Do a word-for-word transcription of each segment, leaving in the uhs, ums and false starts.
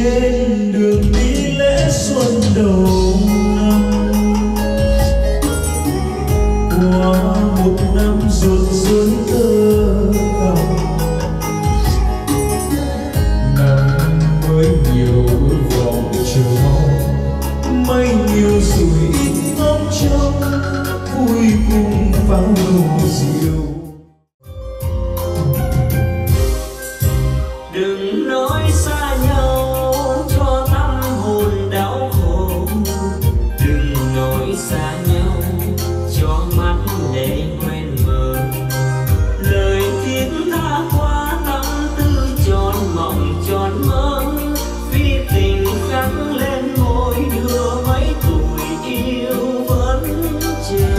trên đường đi lễ xuân đầu năm. Qua một năm ruột rối tơ tằm, năm mới nhiều ước vọng chờ mong, mây nhiều rồi ít ngóng trông, vui cùng pháo nổ diều. Đừng nói xa nhau cho tâm hồn đau khổ, đừng nói xa nhau cho mắt để quên mơ. Lời thiết tha qua tâm tư tròn mộng tròn mơ, vì tình khắc lên môi đưa mấy tuổi yêu vẫn chờ.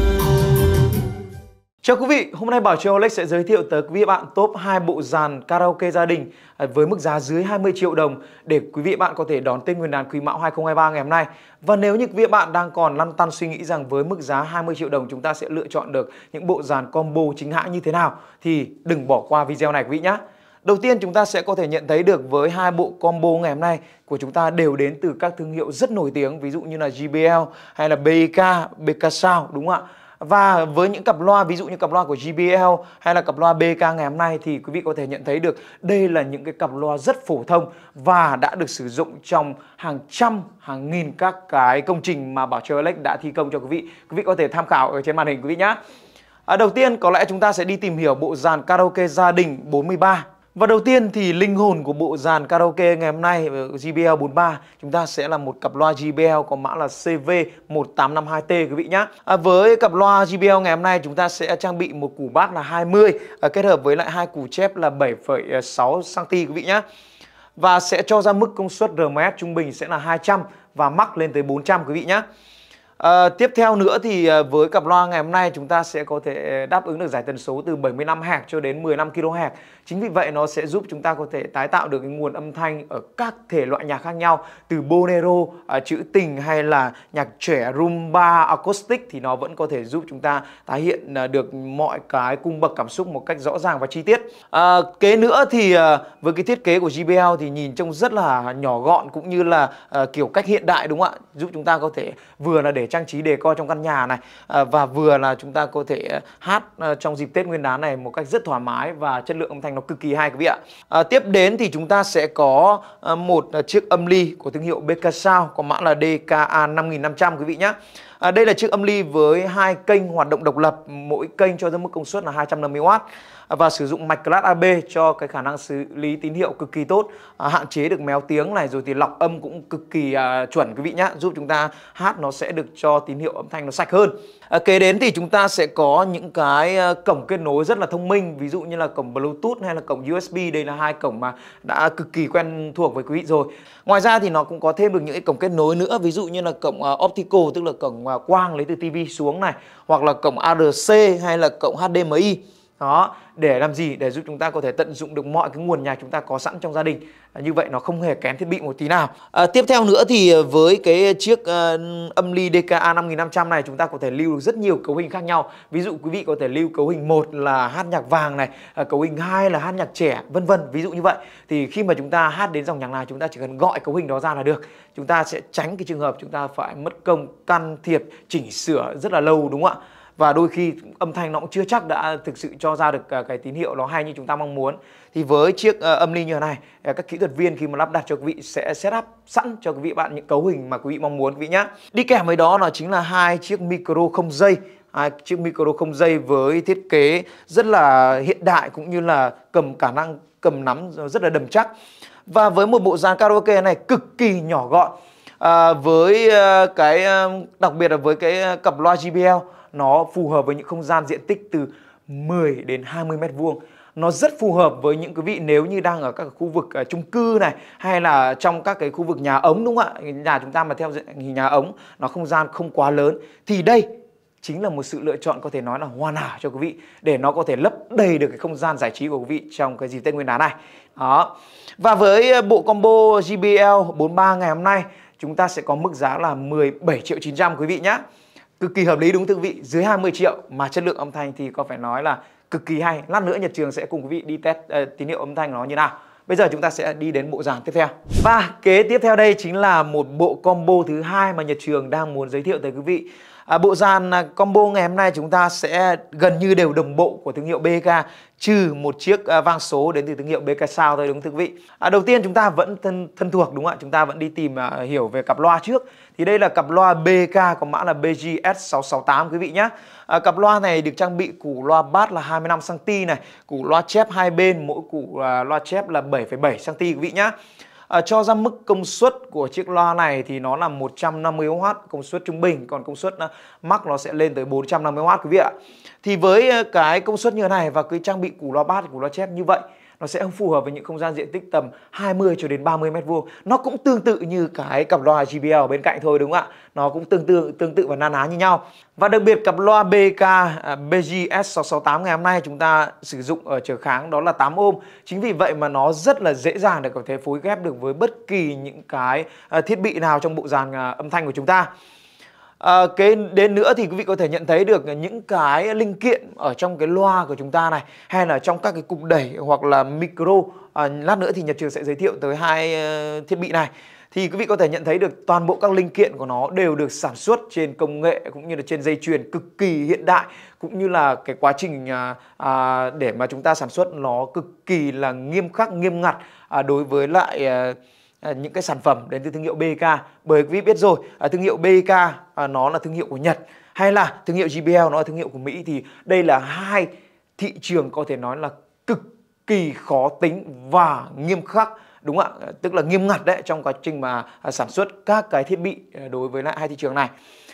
Chào quý vị, hôm nay Bảo Trương Alex sẽ giới thiệu tới quý vị bạn top hai bộ dàn karaoke gia đình với mức giá dưới hai mươi triệu đồng để quý vị bạn có thể đón Tết Nguyên đán Quý Mão hai không hai ba ngày hôm nay. Và nếu như quý vị bạn đang còn lăn tăn suy nghĩ rằng với mức giá hai mươi triệu đồng chúng ta sẽ lựa chọn được những bộ dàn combo chính hãng như thế nào thì đừng bỏ qua video này quý vị nhé. Đầu tiên chúng ta sẽ có thể nhận thấy được với hai bộ combo ngày hôm nay của chúng ta đều đến từ các thương hiệu rất nổi tiếng, ví dụ như là gi bê lờ hay là bê i ca, bê ca Sound, đúng không ạ? Và với những cặp loa ví dụ như cặp loa của gi bê lờ hay là cặp loa bê ca ngày hôm nay thì quý vị có thể nhận thấy được đây là những cái cặp loa rất phổ thông và đã được sử dụng trong hàng trăm, hàng nghìn các cái công trình mà Bảo Trương Alex đã thi công cho quý vị. Quý vị có thể tham khảo ở trên màn hình quý vị nhé. À, đầu tiên có lẽ chúng ta sẽ đi tìm hiểu bộ dàn karaoke gia đình bốn mươi ba. Và đầu tiên thì linh hồn của bộ dàn karaoke ngày hôm nay gi bê lờ bốn mươi ba chúng ta sẽ là một cặp loa gi bê lờ có mã là C V một tám năm hai T quý vị nhé. À, với cặp loa gi bê lờ ngày hôm nay chúng ta sẽ trang bị một củ bass là hai mươi à, kết hợp với lại hai củ chép là bảy phẩy sáu xăng-ti-mét quý vị nhé. Và sẽ cho ra mức công suất R M S trung bình sẽ là hai trăm và max lên tới bốn trăm quý vị nhé. À, tiếp theo nữa thì với cặp loa ngày hôm nay chúng ta sẽ có thể đáp ứng được giải tần số từ bảy mươi lăm héc cho đến mười lăm ki lô héc. Chính vì vậy nó sẽ giúp chúng ta có thể tái tạo được cái nguồn âm thanh ở các thể loại nhạc khác nhau, từ bolero, à, trữ tình hay là nhạc trẻ, rumba, acoustic thì nó vẫn có thể giúp chúng ta tái hiện được mọi cái cung bậc cảm xúc một cách rõ ràng và chi tiết. À, kế nữa thì à, với cái thiết kế của gi bê lờ thì nhìn trông rất là nhỏ gọn cũng như là à, kiểu cách hiện đại, đúng không ạ? Giúp chúng ta có thể vừa là để trang trí decor trong căn nhà này à, và vừa là chúng ta có thể hát à, trong dịp Tết Nguyên đán này một cách rất thoải mái và chất lượng âm thanh nó cực kỳ hay quý vị ạ. À, tiếp đến thì chúng ta sẽ có à, một à, chiếc âm ly của thương hiệu bê ca Sound có mã là D K A năm nghìn năm trăm quý vị nhé. À, đây là chiếc âm ly với hai kênh hoạt động độc lập, mỗi kênh cho ra mức công suất là hai trăm năm mươi oát và sử dụng mạch class A B cho cái khả năng xử lý tín hiệu cực kỳ tốt, à, hạn chế được méo tiếng này, rồi thì lọc âm cũng cực kỳ à, chuẩn quý vị nhé, giúp chúng ta hát nó sẽ được cho tín hiệu âm thanh nó sạch hơn. À, kế đến thì chúng ta sẽ có những cái à, cổng kết nối rất là thông minh, ví dụ như là cổng Bluetooth hay là cổng U S B. Đây là hai cổng mà đã cực kỳ quen thuộc với quý vị rồi. Ngoài ra thì nó cũng có thêm được những cái cổng kết nối nữa, ví dụ như là cổng uh, optical, tức là cổng uh, quang lấy từ tivi xuống này, hoặc là cổng A R C hay là cổng H D M I. Đó, để làm gì? Để giúp chúng ta có thể tận dụng được mọi cái nguồn nhạc chúng ta có sẵn trong gia đình. À, như vậy nó không hề kén thiết bị một tí nào. À, tiếp theo nữa thì với cái chiếc uh, âm ly D K A năm nghìn năm trăm này chúng ta có thể lưu được rất nhiều cấu hình khác nhau. Ví dụ quý vị có thể lưu cấu hình một là hát nhạc vàng này, à, cấu hình hai là hát nhạc trẻ, vân vân. Ví dụ như vậy thì khi mà chúng ta hát đến dòng nhạc nào chúng ta chỉ cần gọi cấu hình đó ra là được. Chúng ta sẽ tránh cái trường hợp chúng ta phải mất công can thiệp chỉnh sửa rất là lâu, đúng không ạ? Và đôi khi âm thanh nó cũng chưa chắc đã thực sự cho ra được cái tín hiệu nó hay như chúng ta mong muốn. Thì với chiếc uh, âm ly như thế này, các kỹ thuật viên khi mà lắp đặt cho quý vị sẽ set up sẵn cho quý vị bạn những cấu hình mà quý vị mong muốn quý vị nhé. Đi kèm với đó là chính là hai chiếc micro không dây. Hai chiếc micro không dây với thiết kế rất là hiện đại cũng như là cầm khả năng cầm nắm rất là đầm chắc. Và với một bộ dàn karaoke này cực kỳ nhỏ gọn. À, với uh, cái uh, đặc biệt là với cái cặp loa gi bê lờ nó phù hợp với những không gian diện tích từ mười đến hai mươi mét vuông. Nó rất phù hợp với những quý vị nếu như đang ở các khu vực uh, chung cư này hay là trong các cái khu vực nhà ống, đúng không ạ? Nhà chúng ta mà theo hình nhà ống, nó không gian không quá lớn thì đây chính là một sự lựa chọn có thể nói là hoàn hảo cho quý vị để nó có thể lấp đầy được cái không gian giải trí của quý vị trong cái dịp Tết Nguyên đán này. Đó. Và với bộ combo gi bê lờ bốn mươi ba ngày hôm nay chúng ta sẽ có mức giá là mười bảy triệu chín trăm quý vị nhé. Cực kỳ hợp lý đúng thưa quý vị, dưới hai mươi triệu mà chất lượng âm thanh thì có phải nói là cực kỳ hay. Lát nữa Nhật Trường sẽ cùng quý vị đi test uh, tín hiệu âm thanh nó như nào. Bây giờ chúng ta sẽ đi đến bộ dàn tiếp theo. Và kế tiếp theo đây chính là một bộ combo thứ hai mà Nhật Trường đang muốn giới thiệu tới quý vị. À, bộ dàn combo ngày hôm nay chúng ta sẽ gần như đều đồng bộ của thương hiệu bê ca, trừ một chiếc à, vang số đến từ thương hiệu bê ca Sound thôi, đúng không quý vị? À, đầu tiên chúng ta vẫn thân, thân thuộc đúng không ạ? Chúng ta vẫn đi tìm à, hiểu về cặp loa trước. Thì đây là cặp loa bê ca có mã là B G S sáu sáu tám quý vị nhé. À, cặp loa này được trang bị củ loa bass là hai mươi lăm xăng-ti-mét này, củ loa chép hai bên, mỗi củ à, loa chép là bảy phẩy bảy xăng-ti-mét quý vị nhé. À, cho ra mức công suất của chiếc loa này thì nó là một trăm năm mươi oát công suất trung bình, còn công suất uh, max nó sẽ lên tới bốn trăm năm mươi oát quý vị ạ. Thì với uh, cái công suất như thế này và cái trang bị củ loa bass, củ loa chép như vậy, nó sẽ phù hợp với những không gian diện tích tầm hai mươi cho đến ba mươi mét vuông. Nó cũng tương tự như cái cặp loa J B L bên cạnh thôi đúng không ạ? Nó cũng tương tự tương tự và na ná như nhau. Và đặc biệt cặp loa bê ca uh, B G S sáu sáu tám ngày hôm nay chúng ta sử dụng ở trở kháng đó là tám ôm. Chính vì vậy mà nó rất là dễ dàng để có thể phối ghép được với bất kỳ những cái uh, thiết bị nào trong bộ dàn uh, âm thanh của chúng ta. À, cái đến nữa thì quý vị có thể nhận thấy được những cái linh kiện ở trong cái loa của chúng ta này, hay là trong các cái cục đẩy hoặc là micro. À, lát nữa thì Nhật Trường sẽ giới thiệu tới hai uh, thiết bị này. Thì quý vị có thể nhận thấy được toàn bộ các linh kiện của nó đều được sản xuất trên công nghệ cũng như là trên dây chuyền cực kỳ hiện đại, cũng như là cái quá trình à, à, để mà chúng ta sản xuất nó cực kỳ là nghiêm khắc, nghiêm ngặt à, đối với lại à, à, những cái sản phẩm đến từ thương hiệu bê ca. Bởi quý vị biết rồi, à, thương hiệu bê ca à, nó là thương hiệu của Nhật, hay là thương hiệu J B L nó là thương hiệu của Mỹ, thì đây là hai thị trường có thể nói là cực kỳ khó tính và nghiêm khắc. Đúng ạ, tức là nghiêm ngặt đấy trong quá trình mà sản xuất các cái thiết bị đối với lại hai thị trường này.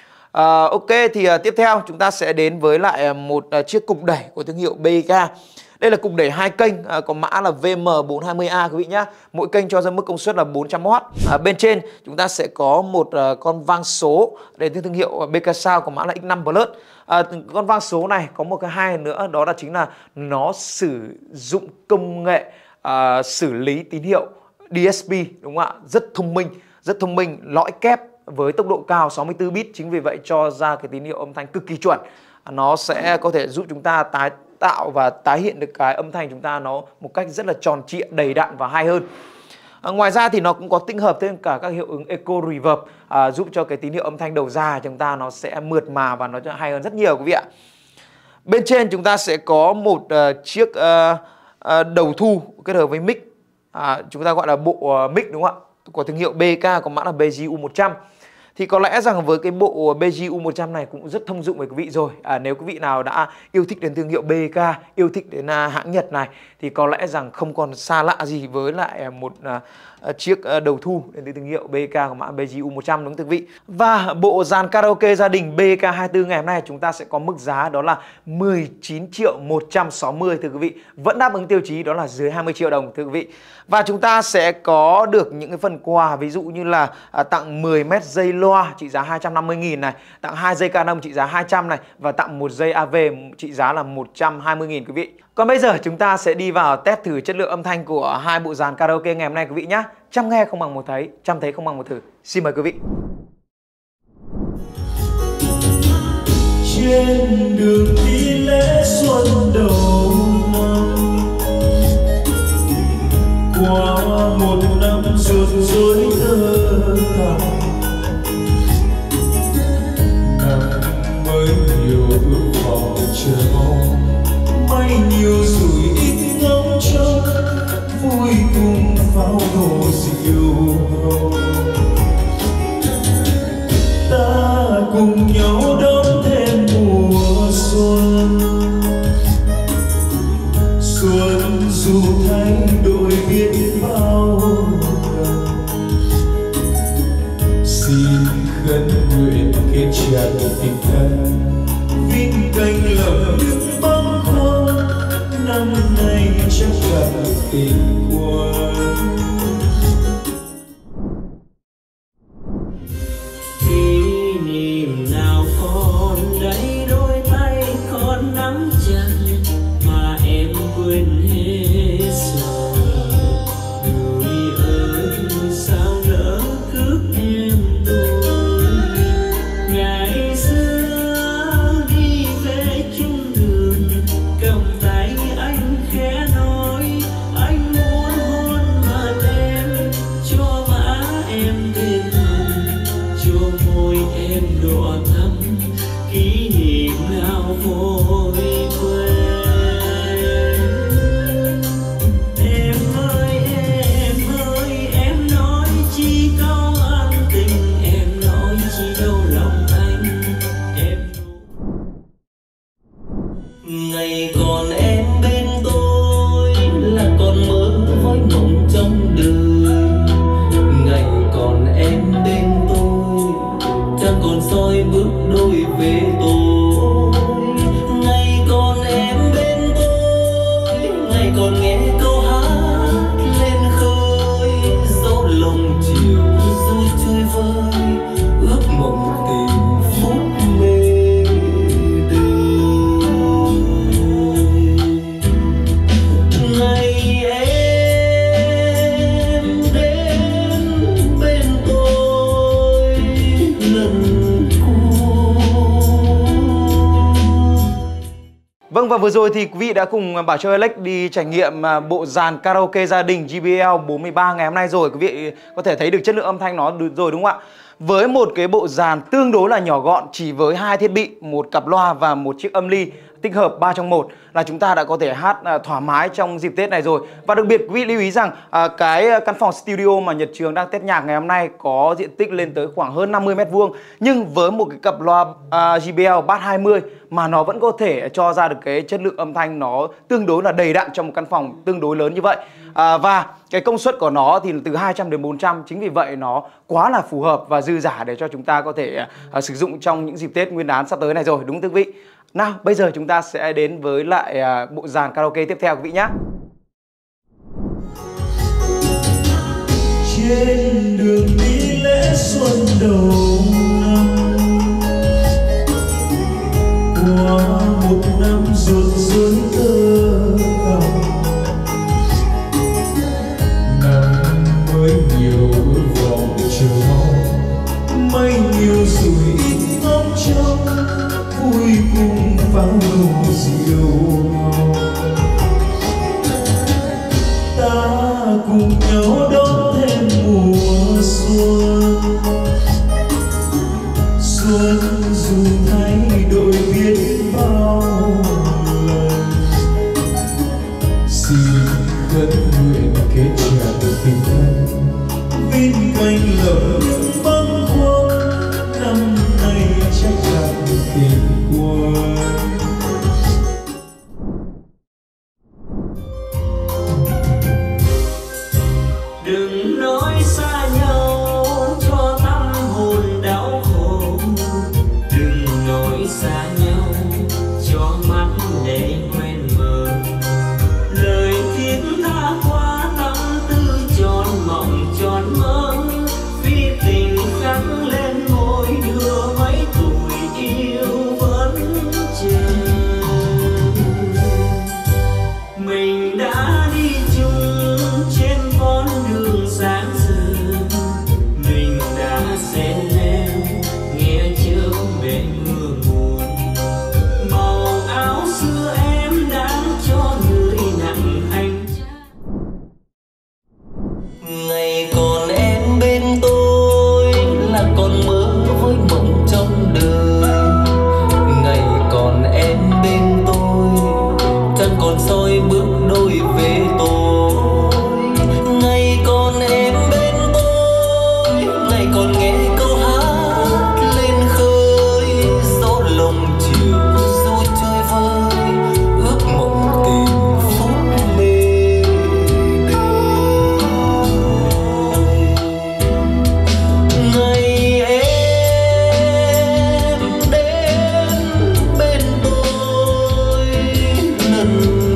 À, ok, thì uh, tiếp theo chúng ta sẽ đến với lại một uh, chiếc cục đẩy của thương hiệu bê ca. Đây là cục đẩy hai kênh, uh, có mã là V M bốn hai mươi A quý vị nhé. Mỗi kênh cho ra mức công suất là bốn trăm oát. À, bên trên chúng ta sẽ có một uh, con vang số đến từ thương hiệu bê ca Sound có mã là X năm Plus. À, con vang số này có một cái hay nữa, đó là chính là nó sử dụng công nghệ uh, xử lý tín hiệu D S P, đúng không ạ? Rất thông minh, rất thông minh, lõi kép với tốc độ cao sáu mươi tư bit. Chính vì vậy cho ra cái tín hiệu âm thanh cực kỳ chuẩn. Nó sẽ có thể giúp chúng ta tái tạo và tái hiện được cái âm thanh chúng ta nó một cách rất là tròn trịa, đầy đặn và hay hơn. À, ngoài ra thì nó cũng có tích hợp thêm cả các hiệu ứng Echo Reverb, à, giúp cho cái tín hiệu âm thanh đầu ra chúng ta nó sẽ mượt mà và nó hay hơn rất nhiều quý vị ạ. Bên trên chúng ta sẽ có một uh, chiếc uh, uh, đầu thu kết hợp với mic. À, chúng ta gọi là bộ uh, mic đúng không ạ, của thương hiệu bê ca có mã là B G U một trăm. Thì có lẽ rằng với cái bộ B G U một trăm này cũng rất thông dụng với quý vị rồi. À, nếu quý vị nào đã yêu thích đến thương hiệu bê ca, yêu thích đến uh, hãng Nhật này, thì có lẽ rằng không còn xa lạ gì với lại một uh, chiếc uh, đầu thu đến từ thương hiệu bê ca của mã B G U một trăm, đúng không quý vị? Và bộ dàn karaoke gia đình bê ca hai mươi tư ngày hôm nay chúng ta sẽ có mức giá đó là mười chín triệu một trăm sáu mươi thưa quý vị. Vẫn đáp ứng tiêu chí đó là dưới hai mươi triệu đồng thưa quý vị. Và chúng ta sẽ có được những cái phần quà, ví dụ như là à, tặng mười mét dây loa trị giá hai trăm năm mươi nghìn này, tặng hai dây Canon trị giá hai trăm này, và tặng một dây a vê trị giá là một trăm hai mươi nghìn quý vị. Còn bây giờ chúng ta sẽ đi vào test thử chất lượng âm thanh của hai bộ dàn karaoke ngày hôm nay quý vị nhé. Trăm nghe không bằng một thấy, trăm thấy không bằng một thử. Xin mời quý vị. Trên đường đi lễ xuân đầu năm, qua một năm rộn rối thơ thẳm, năm mới nhiều ước vọng chờ mong, may nhiều rủi ít ngóng trông, vui cùng pháo nổ diệu hồng. Ta cùng nhau đón thêm mùa xuân, xuân dù thay đổi biết bao lần, xin khấn nguyện kết chặt tình thân, vinh canh lầm những bâng khuâng, năm nay chắc gặp tình quân. Kỷ niệm nào còn đây, đôi tay còn nắm chặt mà em quên hết rồi. Người ơi sao nỡ cướp em tôi, ngày xưa đi về chung đường, cầm tay anh khẽ nói anh muốn và vừa rồi thì quý vị đã cùng Bảo Châu Alex đi trải nghiệm bộ dàn karaoke gia đình J B L bốn mươi ba ngày hôm nay rồi. Quý vị có thể thấy được chất lượng âm thanh nó được rồi đúng không ạ? Với một cái bộ dàn tương đối là nhỏ gọn, chỉ với hai thiết bị, một cặp loa và một chiếc âm ly tích hợp ba trong một là chúng ta đã có thể hát thoải mái trong dịp Tết này rồi. Và đặc biệt quý vị lưu ý rằng à, cái căn phòng studio mà Nhật Trường đang test nhạc ngày hôm nay có diện tích lên tới khoảng hơn năm mươi mét vuông, nhưng với một cái cặp loa à, J B L Bass hai mươi mà nó vẫn có thể cho ra được cái chất lượng âm thanh nó tương đối là đầy đặn trong một căn phòng tương đối lớn như vậy. À, và cái công suất của nó thì từ hai trăm đến bốn trăm, chính vì vậy nó quá là phù hợp và dư dả để cho chúng ta có thể à, sử dụng trong những dịp Tết Nguyên đán sắp tới này rồi, đúng không quý vị? Nào, bây giờ chúng ta sẽ đến với lại à, bộ dàn karaoke tiếp theo quý vị nhé. Trên đường đi lễ xuân đầu năm, qua một năm ruột rối tơ tằm, năm mới nhiều ước vọng chờ mong, mây nhiều rồi ít ngóng trông, vui cùng pháo nổ diều ta cùng nhau đón thêm mùa xuân. Xuân dù thay đổi biết bao lần, xin khấn nguyện kết tràn tình thân, viên canh lỡ những bâng khuâng, năm nay chắc chắn tình quân. Đừng nói xa nhau cho tâm hồn đau khổ, đừng nói xa nhau cho mắt để quên mơ. Lời thiết tha qua tâm tư tròn mộng tròn mơ, vì tình khắc lên môi đưa mấy tuổi yêu vẫn chờ. Mình đã đi chung trên con đường sáng sớm, mình đã xen leo nghe chớp bên mưa buồn. Màu áo xưa em đã cho người nặng hành trang. Ngày còn em bên tôi là còn mơ với mộng trong đời, ngày còn em bên tôi chẳng còn soi bước đôi về tôi. Ngày còn em bên tôi, ngày còn nghe câu hát lên khơi, gió lồng chiều du chơi vơi, ước mộng tình phút mê đời. Ngày em đến bên tôi lần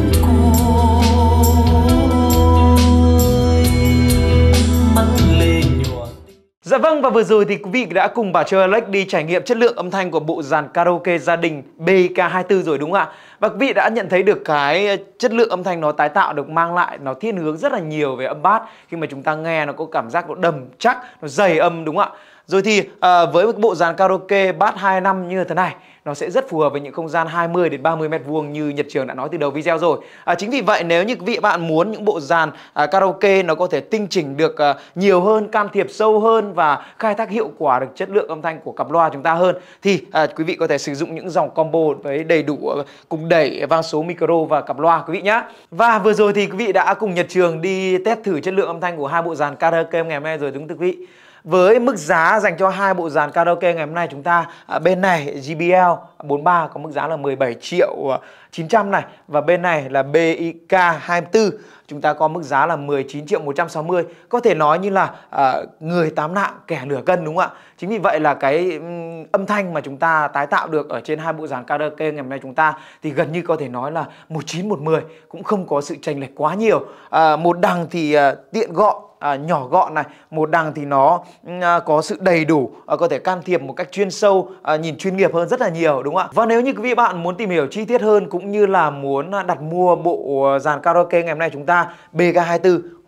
Dạ vâng, và vừa rồi thì quý vị đã cùng Bảo Châu Alex đi trải nghiệm chất lượng âm thanh của bộ dàn karaoke gia đình B K hai mươi tư rồi đúng không ạ? Và quý vị đã nhận thấy được cái chất lượng âm thanh nó tái tạo được mang lại, nó thiên hướng rất là nhiều về âm bass. Khi mà chúng ta nghe nó có cảm giác nó đầm chắc, nó dày âm đúng không ạ? Rồi thì à, với một bộ dàn karaoke bass hai năm như thế này, nó sẽ rất phù hợp với những không gian hai mươi đến ba mươi mét vuông như Nhật Trường đã nói từ đầu video rồi. À, chính vì vậy nếu như quý vị bạn muốn những bộ dàn à, karaoke nó có thể tinh chỉnh được à, nhiều hơn, can thiệp sâu hơn và khai thác hiệu quả được chất lượng âm thanh của cặp loa chúng ta hơn, thì à, quý vị có thể sử dụng những dòng combo với đầy đủ uh, cùng đẩy, vang số, micro và cặp loa quý vị nhé. Và vừa rồi thì quý vị đã cùng Nhật Trường đi test thử chất lượng âm thanh của hai bộ dàn karaoke ngày hôm nay rồi đúng không quý vị? Với mức giá dành cho hai bộ dàn karaoke ngày hôm nay chúng ta à, bên này J B L bốn mươi ba có mức giá là mười bảy triệu chín trăm này, và bên này là B K hai mươi tư chúng ta có mức giá là mười chín triệu một trăm sáu mươi. Có thể nói như là à, người tám nạng kẻ nửa cân đúng không ạ? Chính vì vậy là cái um, âm thanh mà chúng ta tái tạo được ở trên hai bộ dàn karaoke ngày hôm nay chúng ta thì gần như có thể nói là một chín một mười, cũng không có sự chênh lệch quá nhiều. À, một đằng thì à, tiện gọn, À, nhỏ gọn này, một đằng thì nó à, có sự đầy đủ, à, có thể can thiệp một cách chuyên sâu, à, nhìn chuyên nghiệp hơn rất là nhiều đúng không ạ? Và nếu như quý vị bạn muốn tìm hiểu chi tiết hơn cũng như là muốn đặt mua bộ dàn karaoke ngày hôm nay chúng ta B K hai mươi tư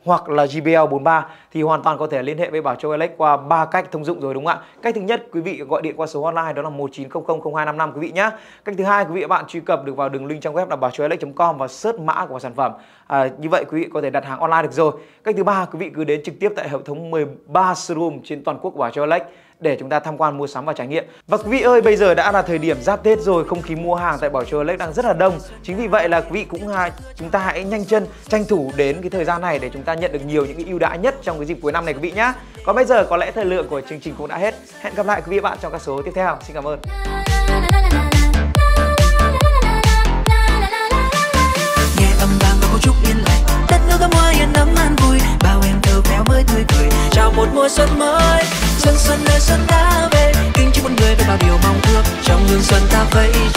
hoặc là J B L bốn ba thì hoàn toàn có thể liên hệ với Bảo Châu Alex qua ba cách thông dụng rồi đúng không ạ? Cách thứ nhất, quý vị gọi điện qua số hotline đó là một chín không không không hai năm năm quý vị nhé. Cách thứ hai, quý vị và bạn truy cập được vào đường link trang web là bảo châu alex chấm com và search mã của sản phẩm. À, như vậy quý vị có thể đặt hàng online được rồi. Cách thứ ba, quý vị cứ đến trực tiếp tại hệ thống mười ba showroom trên toàn quốc của Bảo Châu Alex để chúng ta tham quan mua sắm và trải nghiệm. Và quý vị ơi, bây giờ đã là thời điểm giáp Tết rồi, không khí mua hàng tại Bảo Châu Alex đang rất là đông. Chính vì vậy là quý vị cũng chúng ta hãy nhanh chân tranh thủ đến cái thời gian này để chúng ta nhận được nhiều những cái ưu đãi nhất trong cái dịp cuối năm này quý vị nhé. Còn bây giờ có lẽ thời lượng của chương trình cũng đã hết. Hẹn gặp lại quý vị và bạn trong các số tiếp theo. Xin cảm ơn. Nghe âm vang và có chút yên lặng, đất nước ấm hoa yên ấm an vui, bao em thơ véo mới tươi cười chào một mùa xuân mới. Xuân xuân nơi xuân đã về, kính chúc mọi người với bao điều mong ước trong hương xuân ta vẫy